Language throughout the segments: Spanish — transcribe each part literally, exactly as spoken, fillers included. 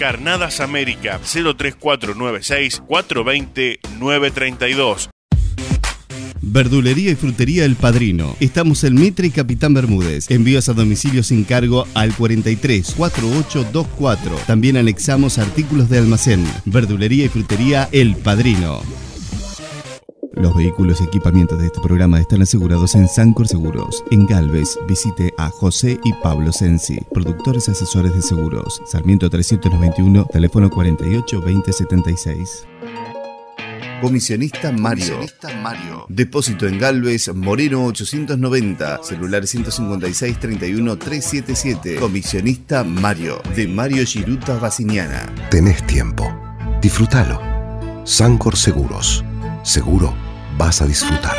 Carnadas América, cero tres cuatro nueve seis cuatro dos cero nueve tres dos. Verdulería y frutería El Padrino. Estamos en Mitre y Capitán Bermúdez. Envíos a domicilio sin cargo al cuarenta y tres cuarenta y ocho veinticuatro. También anexamos artículos de almacén. Verdulería y frutería El Padrino. Los vehículos y equipamientos de este programa están asegurados en Sancor Seguros. En Galvez, visite a José y Pablo Sensi, productores asesores de seguros. Sarmiento trescientos noventa y uno, teléfono cuarenta y ocho veinte setenta y seis. Comisionista Mario. Comisionista Mario. Depósito en Galvez, Moreno ochocientos noventa, celular ciento cincuenta y seis treinta y uno trescientos setenta y siete. Comisionista Mario, de Mario Giruta Baciniana. Tenés tiempo. Disfrútalo. Sancor Seguros. Seguro vas a disfrutar.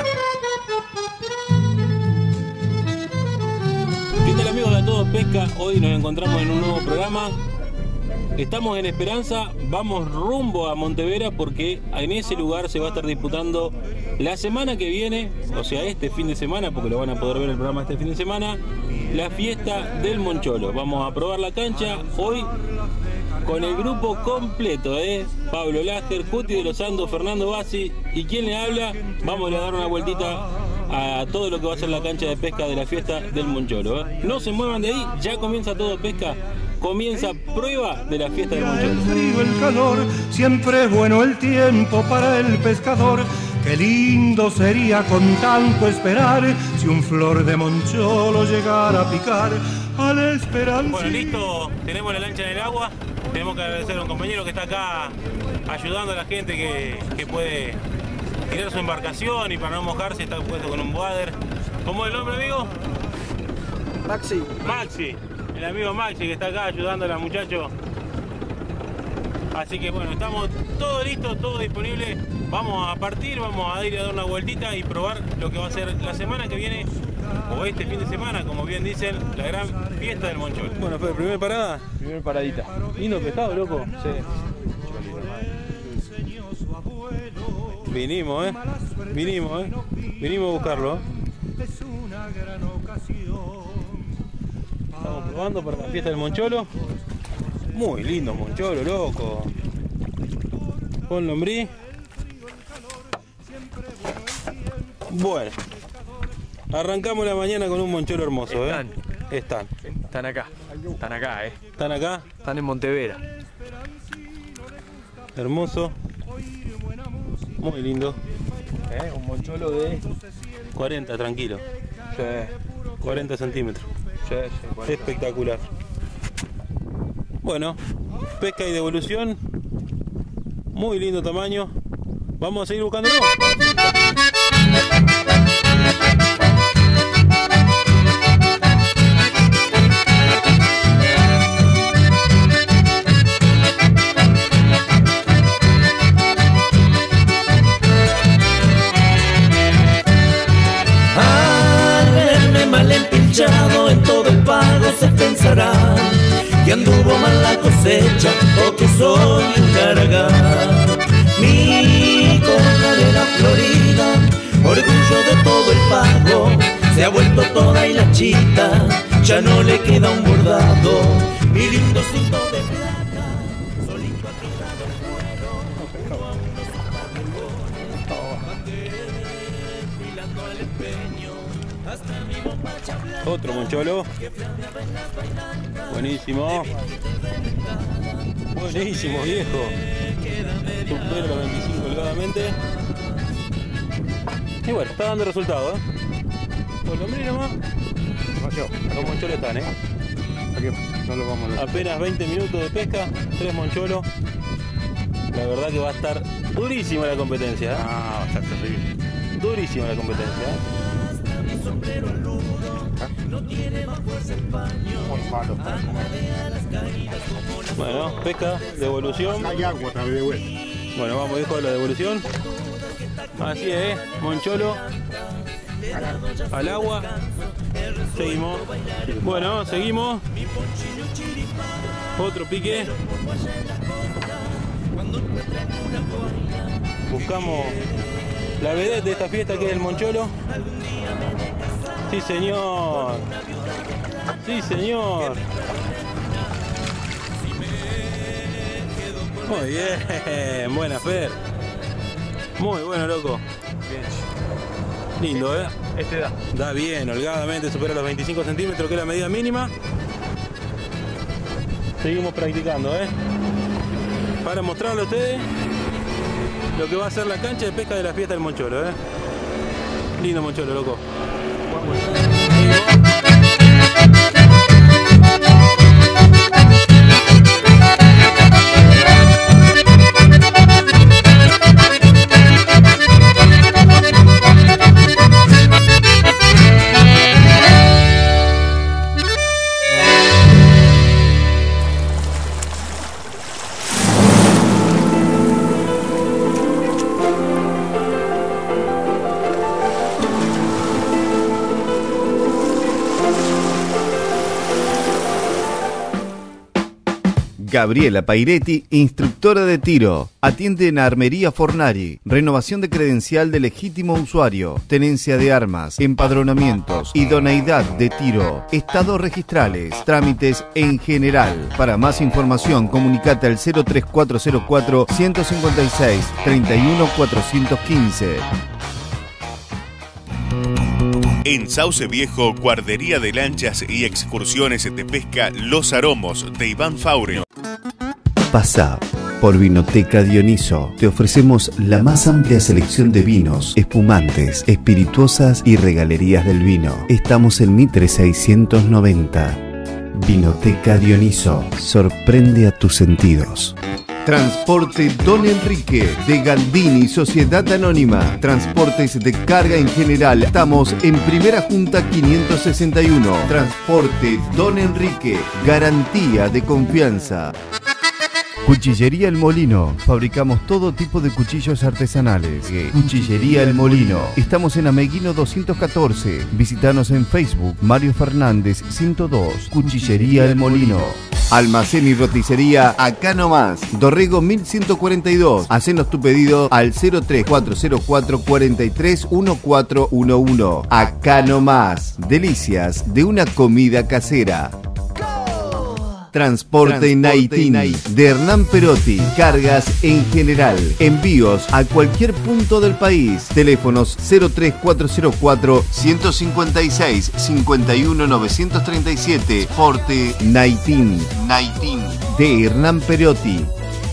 ¿Qué tal, amigos de A Todo Pesca? Hoy nos encontramos en un nuevo programa. Estamos en Esperanza, vamos rumbo a Montevera porque en ese lugar se va a estar disputando la semana que viene, o sea este fin de semana, porque lo van a poder ver el programa este fin de semana, la fiesta del Moncholo. Vamos a probar la cancha hoy con el grupo completo, ¿eh? Pablo Lasker, Cuti de los Santos, Fernando Bassi y quien le habla. Vamos a dar una vueltita a todo lo que va a ser la cancha de pesca de la fiesta del Moncholo, ¿eh? No se muevan de ahí, ya comienza Todo Pesca. Comienza prueba de la fiesta del Moncholo. El frío, el calor, siempre es bueno el tiempo para el pescador. Qué lindo sería con tanto esperar si un flor de Moncholo llegara a picar a la esperanza. Bueno, listo, tenemos la lancha en el agua. Tenemos que agradecer a un compañero que está acá ayudando a la gente que, que puede tirar su embarcación y para no mojarse está puesto con un wader. ¿Cómo es el nombre, amigo? Maxi. Maxi. El amigo Maxi que está acá ayudando a los muchachos. Así que bueno, estamos todo listo, todo disponible. Vamos a partir, vamos a ir a dar una vueltita y probar lo que va a ser la semana que viene, o este fin de semana, como bien dicen, la gran fiesta del Moncholo. Bueno, fue primer parada. Primer paradita. Lindo pescado, loco. Sí. Vinimos, eh. Vinimos, eh. Vinimos a buscarlo. Estamos probando para la fiesta del Moncholo. Muy lindo Moncholo, loco. Con lombriz. Bueno. Arrancamos la mañana con un Moncholo hermoso, Están. ¿eh? Están. Están acá. Están acá, eh. Están acá. Están en Montevera. Hermoso. Muy lindo. ¿Eh? Un Moncholo de cuarenta, tranquilo. Sí. cuarenta centímetros. Sí, sí, cuarenta. Espectacular. Bueno, pesca y devolución. Muy lindo tamaño. Vamos a seguir buscándolo. Al verme mal empilchado en todo el pago se pensará que anduvo mal la cosecha o que soy un cargán. Mi corralera florida, orgullo de todo el pago, se ha vuelto toda hilachita, ya no le queda un bordado. Mi lindo cinto de plata, solito ha quedado el cuero, a unos zapatos, desfilando al empeño, hasta mi bombacha blanca. Otro Moncholo. Buenísimo. Buenísimo, viejo. Supera los veinticinco holgadamente. Y bueno, está dando resultado, ¿eh? Por lo menos nomás. Los moncholos están, ¿eh? No lo vamos a Apenas veinte minutos de pesca, tres moncholos. La verdad que va a estar durísima la competencia, ¿eh? Ah, va a estar terrible. Durísima la competencia, ¿eh? Mi sombrero rudo no tiene más fuerza el paño. Muy malo. Bueno, pesca, devolución. Hay agua otra vez de vuelta. Bueno, vamos, hijo, a la devolución. Así es, Moncholo. Al agua. Seguimos. Bueno, seguimos. Otro pique. Buscamos la vedette de esta fiesta, que es el Moncholo. Sí, señor. Sí, señor. Muy bien, buena Fer. Muy bueno, loco. Bien. Lindo, ¿eh? Este da. Da bien, holgadamente supera los veinticinco centímetros, que es la medida mínima. Seguimos practicando, ¿eh? Para mostrarle a ustedes lo que va a ser la cancha de pesca de la fiesta del Moncholo, ¿eh? Lindo Moncholo, loco. Gabriela Pairetti, instructora de tiro. Atiende en Armería Fornari. Renovación de credencial de legítimo usuario. Tenencia de armas. Empadronamientos. Idoneidad de tiro. Estados registrales. Trámites en general. Para más información, comunicate al cero tres cuatro cero cuatro, ciento cincuenta y seis, treinta y uno, cuatrocientos quince. En Sauce Viejo, guardería de lanchas y excursiones de pesca Los Aromos de Iván Faure. Pasá por Vinoteca Dioniso. Te ofrecemos la más amplia selección de vinos, espumantes, espirituosas y regalerías del vino. Estamos en Mitre seiscientos noventa. Vinoteca Dioniso. Sorprende a tus sentidos. Transporte Don Enrique de Galdini, Sociedad Anónima. Transportes de carga en general. Estamos en Primera Junta quinientos sesenta y uno. Transporte Don Enrique. Garantía de confianza. Cuchillería El Molino. Fabricamos todo tipo de cuchillos artesanales. Cuchillería El Molino. Estamos en Ameguino doscientos catorce. Visítanos en Facebook. Mario Fernández ciento dos. Cuchillería El Molino. Almacén y roticería Acá Nomás. Dorrego mil ciento cuarenta y dos. Hacenos tu pedido al cero tres cuatro cero cuatro, cuatro tres, uno cuatro uno uno. Acá Nomás. Delicias de una comida casera. Transporte Naitín de Hernán Perotti. Cargas en general. Envíos a cualquier punto del país. Teléfonos cero tres cuatro cero cuatro, ciento cincuenta y seis, cincuenta y uno, novecientos treinta y siete. Forte Naitín. Naitín de Hernán Perotti.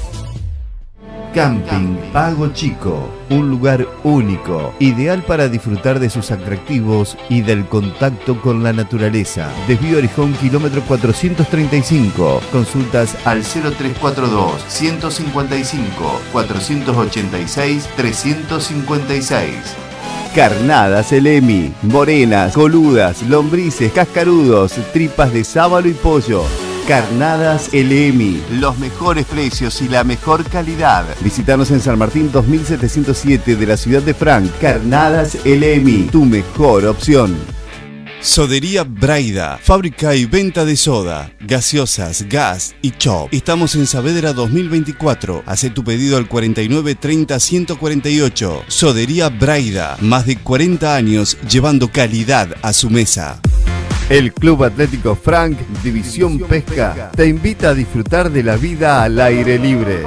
Camping Pago Chico, un lugar único, ideal para disfrutar de sus atractivos y del contacto con la naturaleza. Desvío Orijón, kilómetro cuatrocientos treinta y cinco. Consultas al cero tres cuatro dos, ciento cincuenta y cinco, cuatrocientos ochenta y seis, trescientos cincuenta y seis. Carnadas El Emi, morenas, coludas, lombrices, cascarudos, tripas de sábalo y pollo. Carnadas El Emi, los mejores precios y la mejor calidad. Visítanos en San Martín dos mil setecientos siete de la ciudad de Frank. Carnadas El Emi, tu mejor opción. Sodería Braida, fábrica y venta de soda, gaseosas, gas y chop. Estamos en Saavedra dos mil veinticuatro. Hacé tu pedido al cuarenta y nueve treinta, ciento cuarenta y ocho. Sodería Braida, más de cuarenta años llevando calidad a su mesa. El Club Atlético Frank, División Pesca, te invita a disfrutar de la vida al aire libre.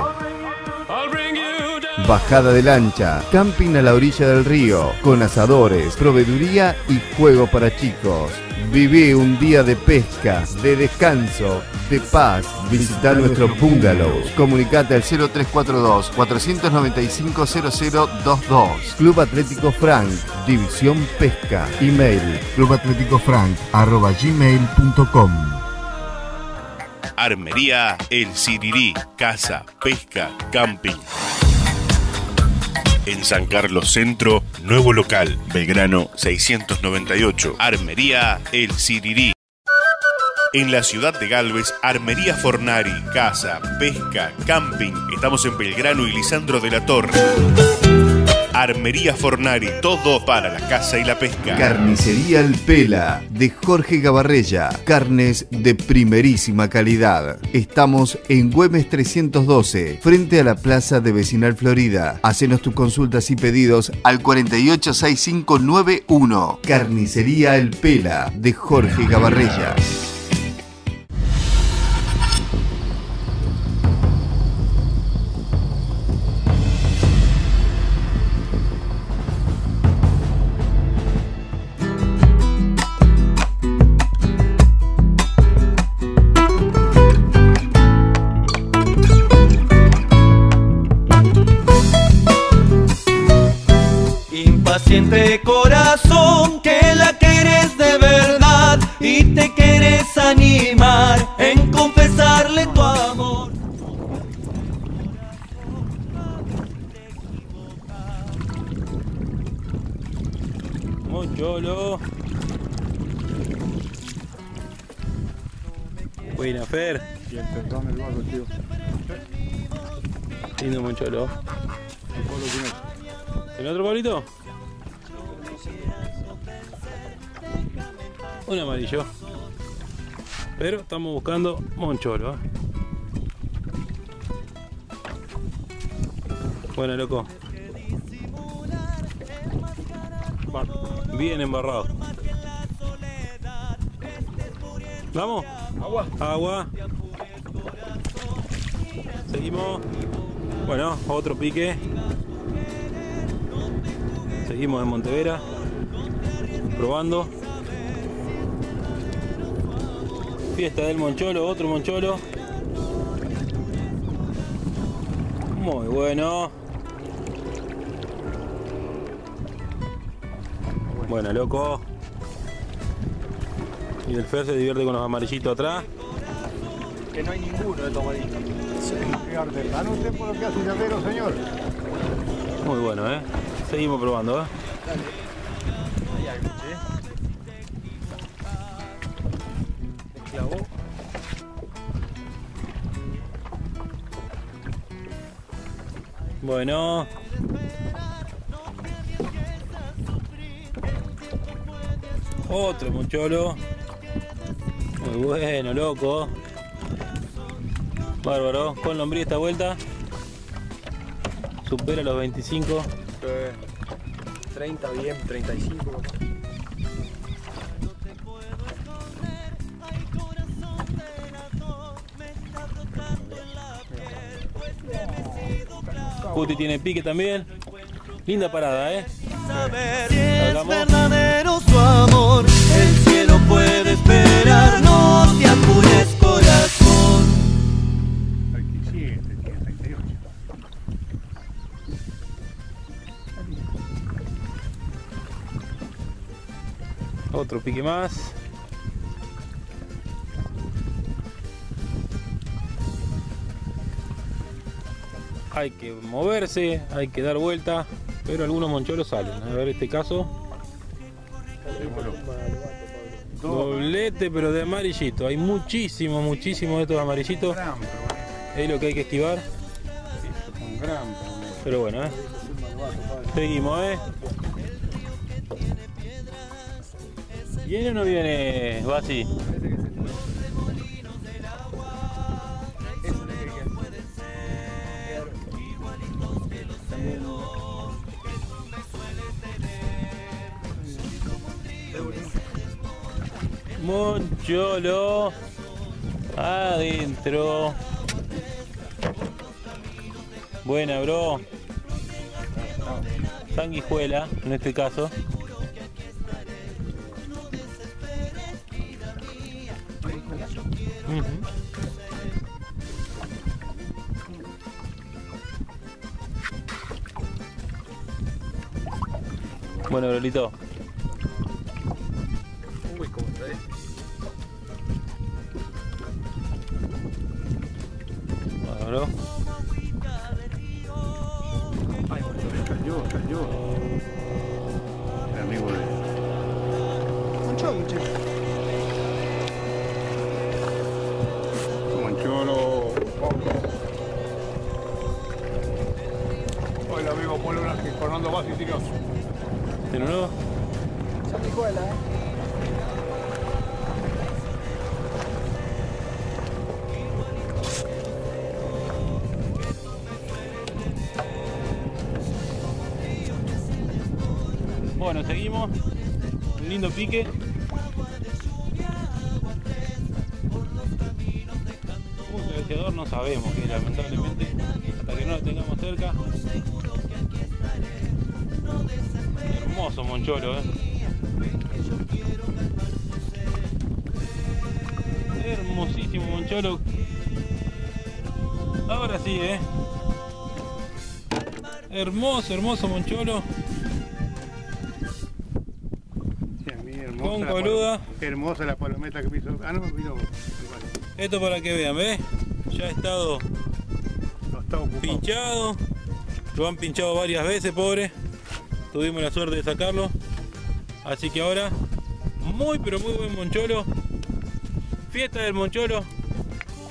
Bajada de lancha, camping a la orilla del río, con asadores, proveeduría y juego para chicos. Viví un día de pesca, de descanso, de paz. Visita nuestros bungalows. Comunicate al cero tres cuatro dos, cuatro nueve cinco, cero cero dos dos. Club Atlético Frank, División Pesca. Email clubatleticofrank arroba gmail punto com. Armería El Sirirí, casa, pesca, camping. En San Carlos Centro, nuevo local, Belgrano seiscientos noventa y ocho. Armería El Sirirí. En la ciudad de Galvez, Armería Fornari, casa, pesca, camping. Estamos en Belgrano y Lisandro de la Torre. Armería Fornari, todo para la caza y la pesca. Carnicería El Pela, de Jorge Gabarrella. Carnes de primerísima calidad. Estamos en Güemes trescientos doce, frente a la Plaza de Vecinal Florida. Hacenos tus consultas y pedidos al cuarenta y ocho sesenta y cinco noventa y uno. Carnicería El Pela, de Jorge Gabarrella. Buena, Fer. Y el perdón del barro, tío. Lindo moncholo. ¿El otro Pablito? Un amarillo. Pero estamos buscando moncholo. ¿eh? Bueno, loco. Bien embarrado. ¿Vamos? Agua. Agua. Seguimos. Bueno, otro pique. Seguimos en Montevera. Probando. Fiesta del moncholo, otro moncholo. Muy bueno. Bueno, loco. Y el Fer se divierte con los amarillitos atrás. Que no hay ninguno de estos amarillos. Qué artesano usted por lo que hace un llavero, señor. Muy bueno, ¿eh? Seguimos probando, ¿eh? Dale. Hay algo, ¿sí? Se clavó. Bueno. Otro moncholo. Muy bueno, loco. Bárbaro. Con lombriz esta vuelta. Supera los veinticinco. Eh, treinta bien, treinta y cinco. Puti tiene pique también. Linda parada, ¿eh? Saber si es verdadero su amor, el cielo puede esperar, no te apures, corazón. treinta y siete, treinta y ocho. Otro pique más. Hay que moverse, hay que dar vuelta, pero algunos moncholos salen. A ver este caso. Doblete, pero de amarillito. Hay muchísimos, muchísimos de estos amarillitos. Es lo que hay que esquivar. Pero bueno, ¿eh? Seguimos, ¿eh? ¿Viene o no viene, Basi? Moncholo adentro. Buena, bro. Sanguijuela en este caso. Uh-huh. Bueno, Brolito. Uy, cómo está, eh. Bueno, bro. Ay, cayó, cayó. El amigo de... Mancholo, chico. Mancholo. Hola, amigo Polo, Fernando Basi, tío. ¿Tiene uno? Sanguijuela, eh. Bueno, seguimos. Un lindo pique. Un cabeceador no sabemos que lamentablemente, hasta que no lo tengamos cerca. Hermoso moncholo, eh. Hermosísimo moncholo. Ahora sí, eh. Hermoso, hermoso moncholo. Con coluda. Hermosa la palometa que me hizo. Ah, no, vino. Esto para que vean, ¿ves? Ya ha estado No está ocupado. pinchado. Lo han pinchado varias veces, pobre. Tuvimos la suerte de sacarlo. Así que ahora, muy pero muy buen moncholo. Fiesta del moncholo.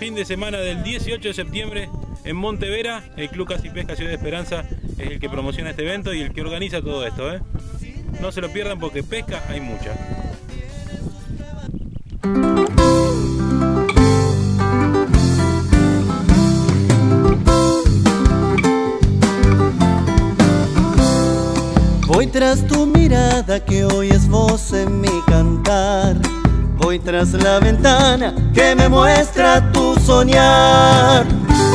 fin de semana del dieciocho de septiembre en Montevera. El Club Caza y Pesca Ciudad de Esperanza es el que promociona este evento y el que organiza todo esto, ¿eh? No se lo pierdan porque pesca hay mucha. Voy tras tu mirada que hoy es voz en mi cantar. Voy tras la ventana que me muestra tu soñar.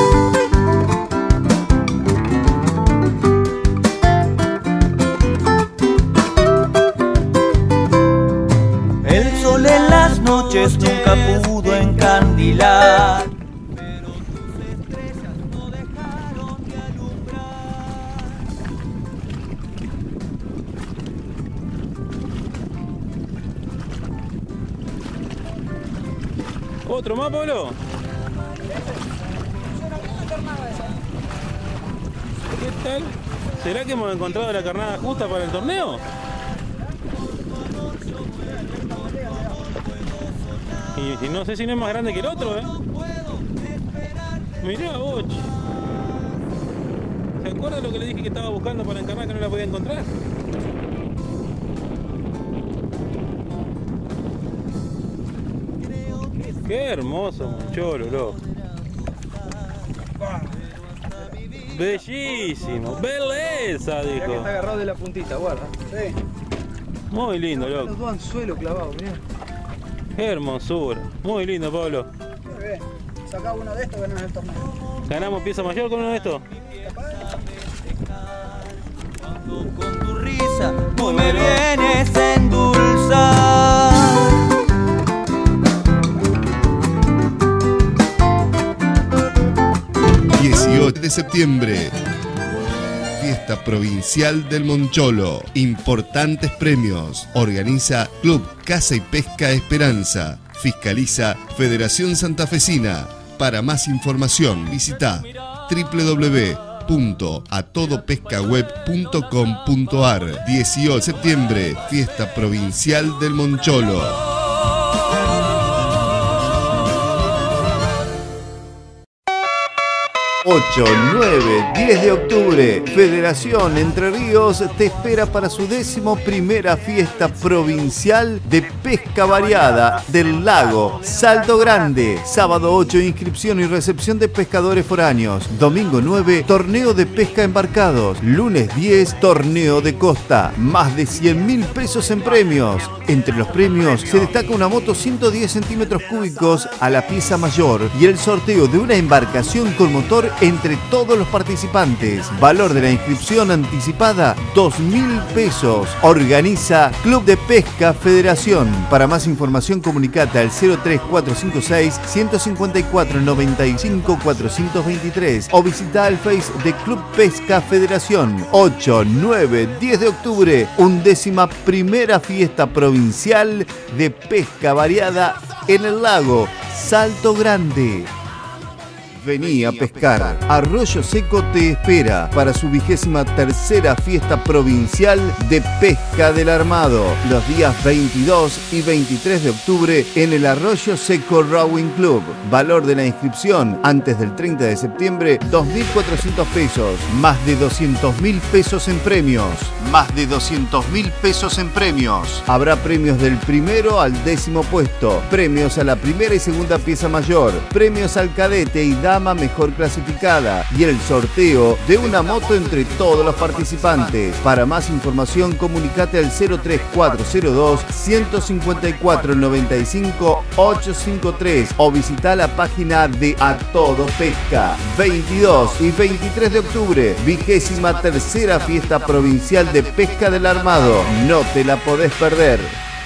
El sol en las noches nunca pudo encandilar. ¿Otro más, Pablo? ¿Qué tal? ¿Será que hemos encontrado la carnada justa para el torneo? Y, y no sé si no es más grande que el otro, ¿eh? Mirá, vos. ¿Se acuerda lo que le dije que estaba buscando para encarnar que no la podía encontrar? Qué hermoso moncholo, loco. Bellísimo, belleza, dijo. Mirá que está agarrado de la puntita, guarda. Sí. Muy lindo, loco. Los dos anzuelos clavados, mirá. Qué hermosura. Muy lindo, Pablo. Muy bien. Sacá uno de estos, ganás el torneo. ¿Ganamos pieza mayor con uno de estos? Con tu risa tú me vienes a endulzar. dieciocho de septiembre, Fiesta Provincial del Moncholo. Importantes premios. Organiza Club Caza y Pesca Esperanza. Fiscaliza Federación Santafesina. Para más información visita w w w punto a todo pesca web punto com punto a r. dieciocho de septiembre, Fiesta Provincial del Moncholo. ocho, nueve, diez de octubre, Federación Entre Ríos te espera para su décimo primera fiesta provincial de pesca variada del lago Salto Grande. Sábado ocho, inscripción y recepción de pescadores foráneos. Domingo nueve, torneo de pesca embarcados. Lunes diez, torneo de costa. Más de cien mil pesos en premios. Entre los premios se destaca una moto ciento diez centímetros cúbicos a la pieza mayor y el sorteo de una embarcación con motor entre todos los participantes. Valor de la inscripción anticipada, dos mil pesos. Organiza Club de Pesca Federación. Para más información comunicate al cero tres cuatro cinco seis, uno cinco cuatro, nueve cinco, cuatro dos tres o visita el Face de Club Pesca Federación. ocho, nueve, diez de octubre, undécima primera fiesta provincial de pesca variada en el lago Salto Grande. Vení a pescar. Arroyo Seco te espera para su vigésima tercera fiesta provincial de pesca del armado. Los días veintidós y veintitrés de octubre en el Arroyo Seco Rowing Club. Valor de la inscripción antes del treinta de septiembre, dos mil cuatrocientos pesos. Más de doscientos mil pesos en premios. Más de doscientos mil pesos en premios. Habrá premios del primero al décimo puesto. Premios a la primera y segunda pieza mayor. Premios al cadete y dama mejor clasificada y el sorteo de una moto entre todos los participantes. Para más información comunicate al cero tres cuatro cero dos, uno cinco cuatro, nueve cinco, ocho cinco tres o visita la página de A Todo Pesca. veintidós y veintitrés de octubre, vigésima tercera fiesta provincial de pesca del armado. No te la podés perder.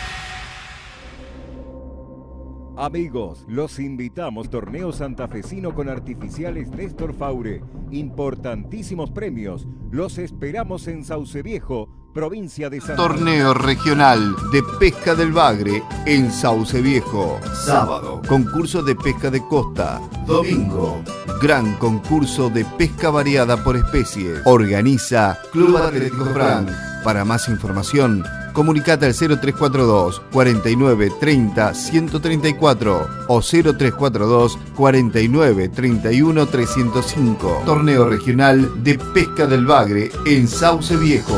Amigos, los invitamos Torneo Santafesino con Artificiales Néstor Faure. Importantísimos premios. Los esperamos en Sauce Viejo, provincia de Santa Fe. Torneo Regional de Pesca del Bagre en Sauce Viejo. Sábado, concurso de pesca de costa. Domingo, gran concurso de pesca variada por especies. Organiza Club Atlético Frank. Para más información, Comunicate al cero tres cuatro dos, cuarenta y nueve, treinta, ciento treinta y cuatro o cero tres cuatro dos, cuarenta y nueve, treinta y uno, trescientos cinco. Torneo Regional de Pesca del Bagre en Sauce Viejo.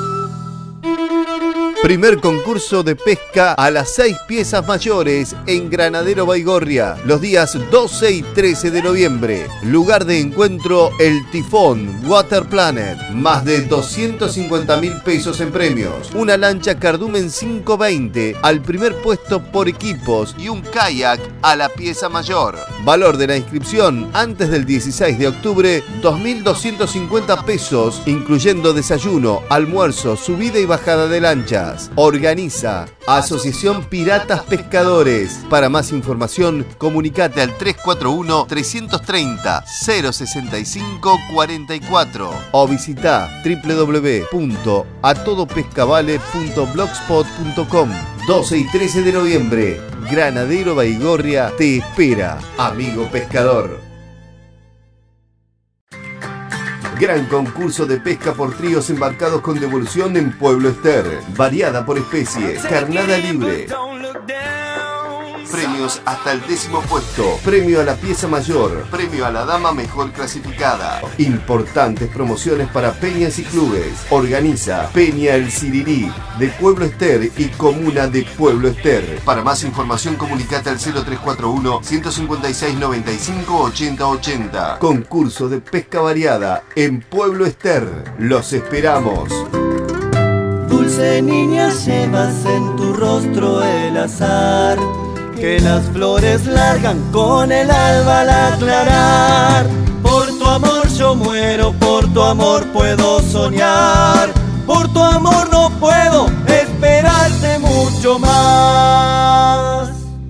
Primer concurso de pesca a las seis piezas mayores en Granadero Baigorria, los días doce y trece de noviembre. Lugar de encuentro El Tifón Water Planet. Más de doscientos cincuenta mil pesos en premios. Una lancha Cardumen quinientos veinte al primer puesto por equipos y un kayak a la pieza mayor. Valor de la inscripción antes del dieciséis de octubre, dos mil doscientos cincuenta pesos, incluyendo desayuno, almuerzo, subida y bajada de lanchas. Organiza Asociación Piratas Pescadores. Para más información, comunicate al tres cuatro uno, tres tres cero, cero seis cinco cuatro cuatro o visita w w w punto a todo pescavale punto blogspot punto com. doce y trece de noviembre, Granadero Baigorria te espera, amigo pescador. Gran concurso de pesca por tríos embarcados con devolución en Pueblo Ester. Variada por especie, carnada libre. Premios hasta el décimo puesto. Premio a la pieza mayor. Premio a la dama mejor clasificada. Importantes promociones para peñas y clubes. Organiza Peña El Sirirí de Pueblo Ester y Comuna de Pueblo Ester. Para más información comunicate al cero tres cuatro uno, ciento cincuenta y seis, noventa y cinco, ochenta ochenta. Concurso de pesca variada en Pueblo Ester. Los esperamos. Dulce niña, llevas en tu rostro el azar, que las flores largan con el alba al aclarar. Por tu amor yo muero, por tu amor puedo soñar, por tu amor no puedo esperarte mucho más.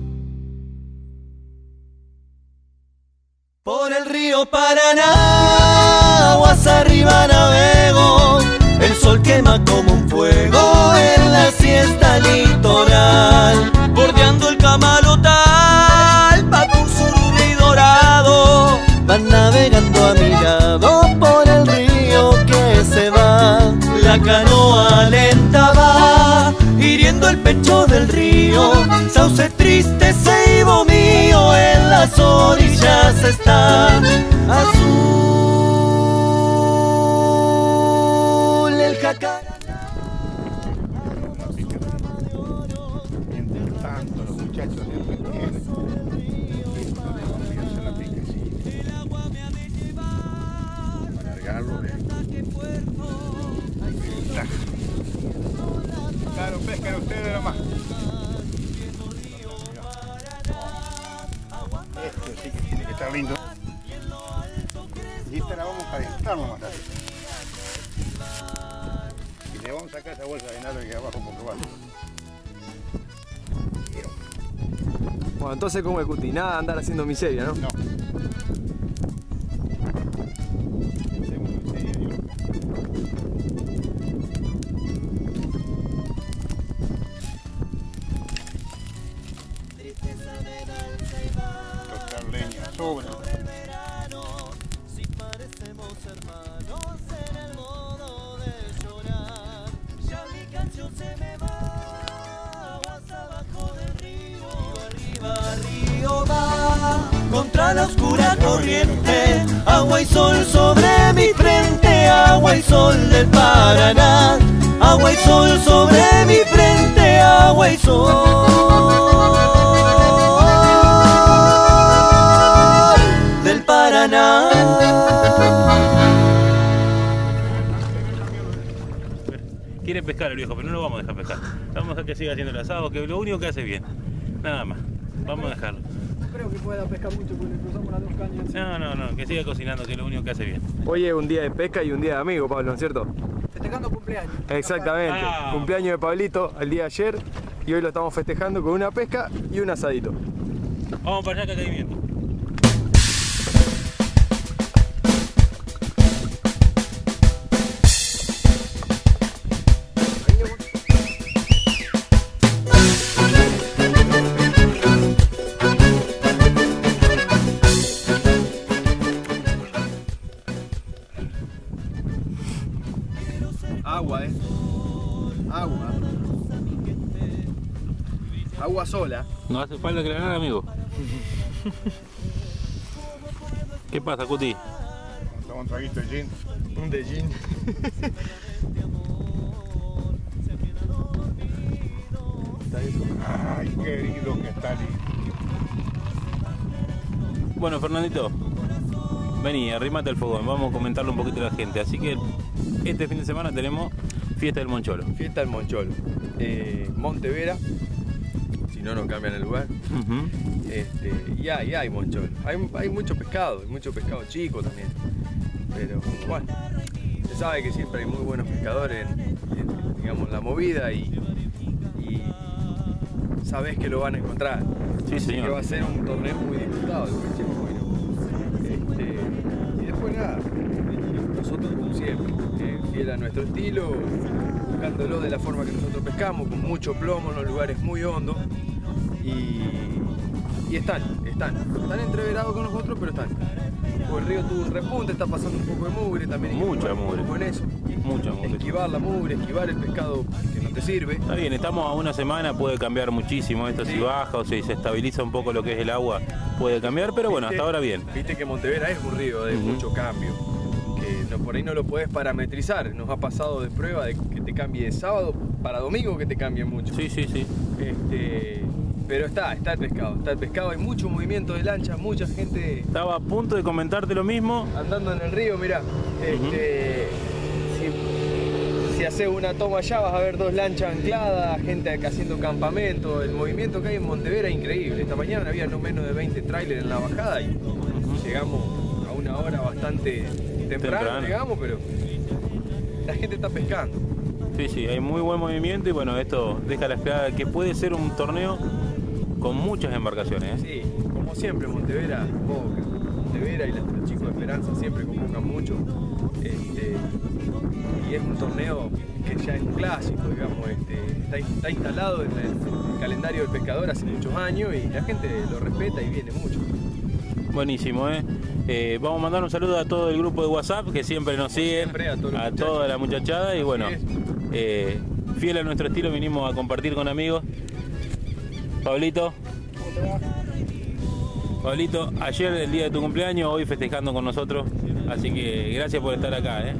Por el río Paraná, aguas arriba navego, el sol quema como un fuego en la siesta litoral. Bordeando el Camalotal, pato surubí dorado, van navegando a mi lado por el río que se va. La canoa lenta va, hiriendo el pecho del río, sauce triste, ceibo mío, en las orillas está azul el jacaranda. Claro, pescan ustedes nomás. Este sí que tiene que estar lindo. Y esta la vamos a calentar nomás. Y le vamos a sacar esa bolsa de nada que abajo porque va. Bueno, entonces como el cuti, nada andar haciendo miseria, ¿no? No. Tocar leña, sobre. Si parecemos hermanos en el modo de llorar, ya mi canción se me va, aguas abajo del río, arriba río va, contra la oscura corriente, agua y sol sobre mi frente, agua y sol del Paraná, agua y sol sobre mi frente, agua y sol del Paraná. Quiere pescar el viejo, pero no lo vamos a dejar pescar. Vamos a dejar que siga haciendo el asado, que es lo único que hace bien. Nada más. Vamos a dejarlo. No creo que pueda pescar mucho porque le cruzamos las dos cañas. No, no, no, que siga cocinando, que es lo único que hace bien. Hoy es un día de pesca y un día de amigo, Pablo, ¿no es cierto? Festejando cumpleaños. Exactamente. Ah. Cumpleaños de Pablito el día de ayer y hoy lo estamos festejando con una pesca y un asadito. Vamos para allá que acá hay viento. Agua, eh. Agua. agua sola. No hace falta aclarar, amigo. ¿Qué pasa, Cuti? Toma un traguito de gin. Un de gin. Ay, querido que está lindo. Bueno, Fernandito, vení, arrímate al fogón, vamos a comentarle un poquito a la gente. Así que este fin de semana tenemos Fiesta del Moncholo. Fiesta del Moncholo. Eh, Montevera, si no, no cambian el lugar. Uh-huh. este, y hay, hay Moncholo. Hay, hay mucho pescado, hay mucho pescado chico también. Pero bueno, se sabe que siempre hay muy buenos pescadores en, en digamos, la movida y, y sabés que lo van a encontrar. Sí, señor. Que va a ser un torneo muy disputado. Este, y después nada, nosotros como siempre, eh, fiel a nuestro estilo, buscándolo de la forma que nosotros pescamos, con mucho plomo en los lugares muy hondos. Y, y están, están, están entreverados con nosotros, pero están. Porque el río tuvo un repunte, está pasando un poco de mugre también. Mucha mugre. Un poco en eso. Mucha mugre. Esquivar la mugre, esquivar el pescado que no te sirve. Está bien, estamos a una semana, puede cambiar muchísimo esto, sí. Si baja o si se estabiliza un poco lo que es el agua, puede cambiar, pero bueno, ¿Viste? Hasta ahora bien. Viste que Montevera es un río de uh-huh. mucho cambio, que no, por ahí no lo puedes parametrizar. Nos ha pasado de prueba de que te cambie de sábado para domingo, que te cambie mucho. Sí, sí, sí. Este, pero está, está el pescado, está el pescado, hay mucho movimiento de lanchas, mucha gente... Estaba a punto de comentarte lo mismo. Andando en el río, mirá, este, uh-huh. si, si haces una toma allá vas a ver dos lanchas ancladas, gente acá haciendo campamento, el movimiento que hay en Montevera es increíble. Esta mañana había no menos de veinte trailers en la bajada y uh-huh. llegamos a una hora bastante temprano, temprano, llegamos, pero la gente está pescando. Sí, sí, hay muy buen movimiento y bueno, esto deja la esperada que puede ser un torneo con muchas embarcaciones. ¿eh? Sí, como siempre Montevera, Boca, Montevera y los chicos de Esperanza siempre convocan mucho. Este, y es un torneo que ya es un clásico, digamos, este, está, está instalado en el, en el calendario del pescador hace muchos años y la gente lo respeta y viene mucho. Buenísimo, ¿eh? Eh, vamos a mandar un saludo a todo el grupo de WhatsApp que siempre nos siguen, siempre, a, a toda la muchachada y bueno, eh, fiel a nuestro estilo vinimos a compartir con amigos. Pablito, Pablito, ayer el día de tu cumpleaños, hoy festejando con nosotros, así que gracias por estar acá, ¿eh?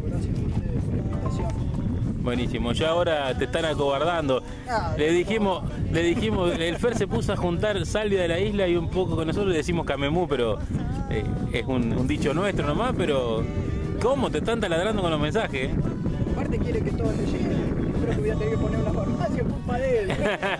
Buenísimo, ya ahora te están acobardando. Le dijimos, le dijimos, el Fer se puso a juntar salvia de la isla y un poco con nosotros le decimos camemú, pero eh, es un, un dicho nuestro nomás, pero ¿cómo te están taladrando con los mensajes? Eh? Aparte quiere que todo te llegue, creo que voy a tener que poner una farmacia culpa de él.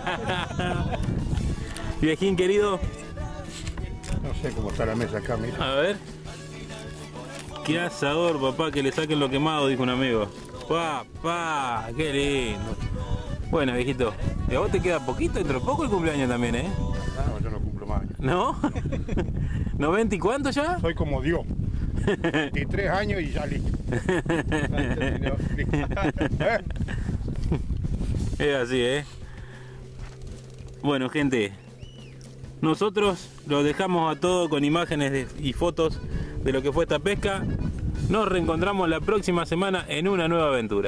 Viejín querido. No sé cómo está la mesa acá, mira. A ver. Qué asador, papá, que le saquen lo quemado, dijo un amigo. Papá, qué lindo. Bueno, viejito, ¿y a vos te queda poquito, dentro de poco el cumpleaños también, eh? No, yo no cumplo más. ¿No? ¿noventa y cuánto ya? Soy como Dios. veintitrés años y ya listo. Es así, ¿eh? Bueno, gente, nosotros los dejamos a todos con imágenes de, y fotos de lo que fue esta pesca. Nos reencontramos la próxima semana en una nueva aventura.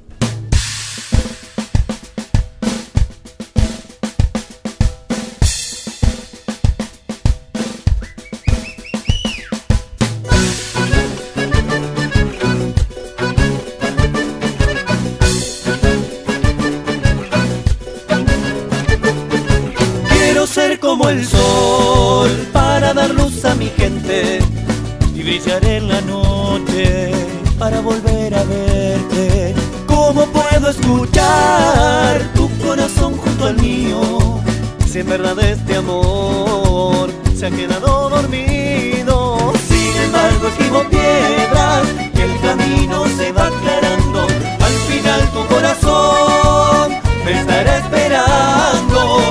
Quiero ser como el sol para dar luz a mi gente y brillar en la noche para volver a verte. ¿Cómo puedo escuchar tu corazón junto al mío si en verdad este amor se ha quedado dormido? Sin embargo esquivo piedras y el camino se va aclarando. Al final tu corazón me estará esperando.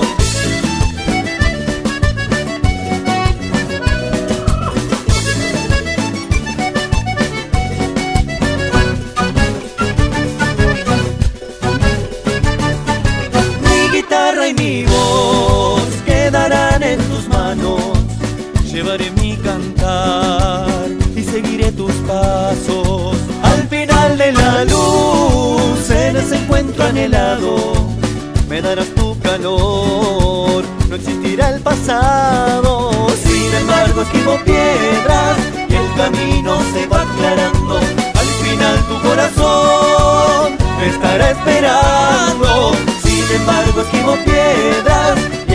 Y mi voz quedarán en tus manos. Llevaré mi cantar y seguiré tus pasos. Al final de la luz, en ese encuentro anhelado, me darás tu calor. mira el pasado. Sin embargo esquivo piedras y el camino se va aclarando. Al final tu corazón me estará esperando. Sin embargo esquivo piedras